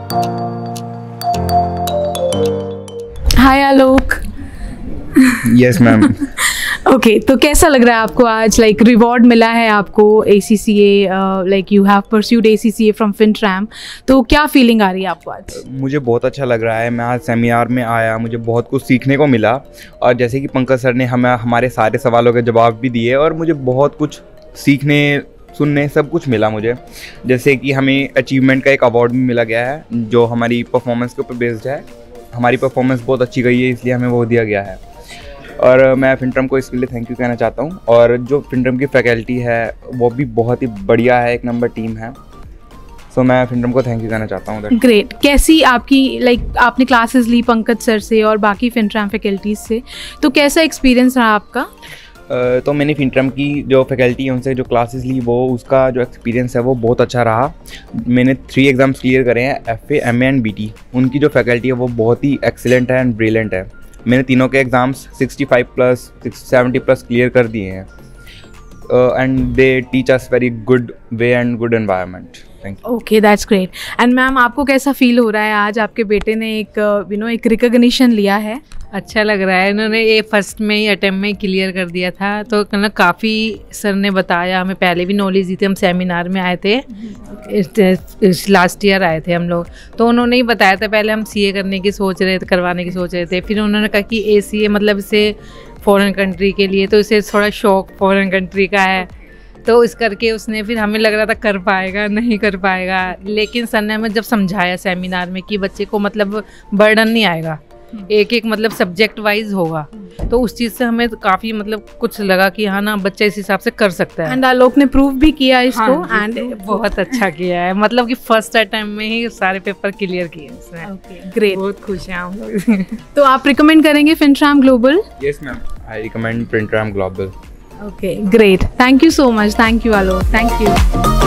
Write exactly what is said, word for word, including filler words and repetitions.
हाय Alok. Yes ma'am. Okay, तो कैसा लग रहा है आपको आज? लाइक रिवॉर्ड मिला है आपको A C C A, like you have pursued A C C A from Fintram, तो क्या फीलिंग आ रही है आपको आज? मुझे बहुत अच्छा लग रहा है। मैं आज सेमिनार में आया, मुझे बहुत कुछ सीखने को मिला और जैसे कि पंकज सर ने हमें हमारे सारे सवालों के जवाब भी दिए और मुझे बहुत कुछ सीखने सुनने सब कुछ मिला मुझे। जैसे कि हमें अचीवमेंट का एक अवार्ड भी मिला गया है जो हमारी परफॉर्मेंस के ऊपर बेस्ड है। हमारी परफॉर्मेंस बहुत अच्छी गई है इसलिए हमें वो दिया गया है और मैं फिनट्राम को इसके लिए थैंक यू कहना चाहता हूँ। और जो फिनट्राम की फैकल्टी है वो भी बहुत ही बढ़िया है, एक नंबर टीम है। सो so, मैं फिनट्राम को थैंक यू कहना चाहता हूँ। ग्रेट। कैसी आपकी लाइक like, आपने क्लासेस ली पंकज सर से और बाकी फिनट्राम फैकल्टीज से, तो कैसा एक्सपीरियंस रहा आपका? Uh, तो मैंने फिनट्राम की जो फैकल्टी है उनसे जो क्लासेस ली वो उसका जो एक्सपीरियंस है वो बहुत अच्छा रहा। मैंने थ्री एग्ज़ाम्स क्लियर करे हैं, F A, M A and B T. उनकी जो फैकल्टी है वो बहुत ही एक्सीलेंट है एंड ब्रिलियंट है। मैंने तीनों के exams sixty five plus seventy plus clear कर दिए हैं and they teach us very good way and good environment. Thank you. Okay, that's great. And ma'am, आपको कैसा फील हो रहा है आज आपके बेटे ने एक यू नो एक रिकॉग्निशन लिया है? अच्छा लग रहा है। इन्होंने ये फर्स्ट में ही अटेम्प्ट में क्लियर कर दिया था, तो मतलब काफ़ी सर ने बताया, हमें पहले भी नॉलेज दी थी। हम सेमिनार में आए थे, इस लास्ट ईयर आए थे हम लोग, तो उन्होंने ही बताया था। पहले हम सी ए करने की सोच रहे थे, करवाने की सोच रहे थे, फिर उन्होंने कहा कि ए सी ए मतलब इसे फॉरेन कंट्री के लिए, तो इसे थोड़ा शौक फॉरेन कंट्री का है, तो इस करके उसने, फिर हमें लग रहा था कर पाएगा नहीं कर पाएगा, लेकिन सर ने हमें जब समझाया सेमिनार में कि बच्चे को मतलब बर्डन नहीं आएगा, एक एक मतलब सब्जेक्ट वाइज होगा, तो उस चीज़ से हमें काफ़ी मतलब कुछ लगा कि हाँ ना, बच्चा इस हिसाब से कर सकता है। एंड आलोक ने प्रूव भी किया इसको। एंड हाँ, बहुत अच्छा किया है, मतलब कि फर्स्ट अटेम्प्ट में ही सारे पेपर क्लियर किए उसने। Okay, great. बहुत खुश हैं हम लोग। तो आप रिकमेंड करेंगे Fintram global? Yes ma'am, I recommend Fintram global. Okay, great. Thank you so much. Thank you Alok. Thank you.